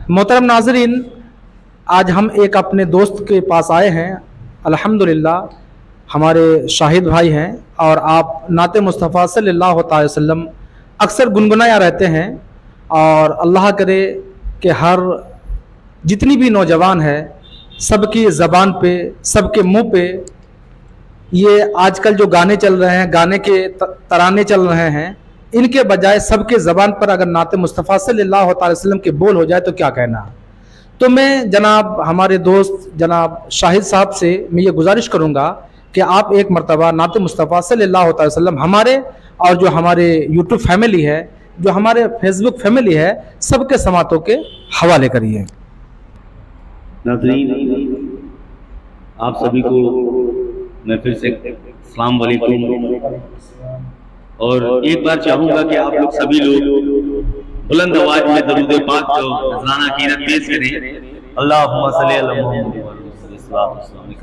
मोहतरम नाज़रीन, आज हम एक अपने दोस्त के पास आए हैं। अल्हम्दुलिल्लाह हमारे शाहिद भाई हैं और आप नाते मुस्तफ़ा सल्लल्लाहु अलैहि वसल्लम अक्सर गुनगुनाया रहते हैं। और अल्लाह करे कि हर जितनी भी नौजवान है सबकी ज़बान पे, सबके मुंह पे ये आजकल जो गाने चल रहे हैं, गाने के तराने चल रहे हैं, इनके बजाय सबके ज़बान पर अगर नाते मुस्तफ़ा सल्लल्लाहु अलैहि वसल्लम के बोल हो जाए तो क्या कहना। तो मैं जनाब हमारे दोस्त जनाब शाहिद साहब से मैं ये गुजारिश करूँगा कि आप एक मरतबा नाते मुस्तफ़ा सल्लल्लाहु अलैहि वसल्लम हमारे और जो हमारे यूट्यूब फैमिली है, जो हमारे फेसबुक फैमिली है, सबके समातों के हवाले करिए। नाज़रीन, आप सभी को मैं फिर से अस्सलाम वालेकुम। और एक बार चाहूँगा कि आप लोग सभी लोग बुलंद आवाज में दरूद पाक को नज़राना कीरत पेश करें। अल्लाहुम्मा सल्ली अला मुहम्मद।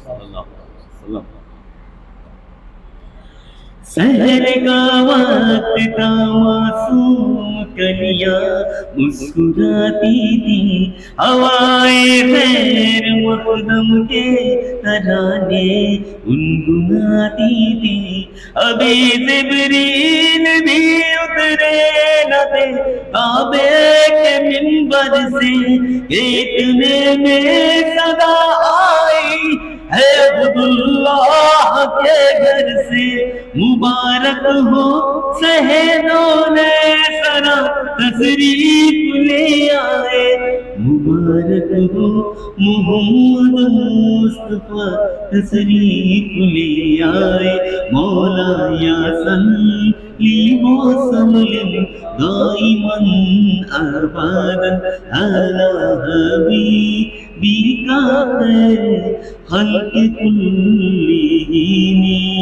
सहर का वक्त था, मासूम कलियां मुस्कुराती थी, हवाए खैर मक़दम के तराने गुनगुनाती थी। अभी जिब्रील भी उतरे न थे काबे के मिंबर से, इतने में सदा आई है अब्दुल्लाह के घर से। मुबारक हो सहनों ने सरा तशरीफ ले आए, मुबारक हो मोहम्मद मुस्तफा तशरीफ ले आए। मौला या सल्ली व सल्लिम दाइमन अबदन अला हबीबिका खल्क़ कुल्लिहिम।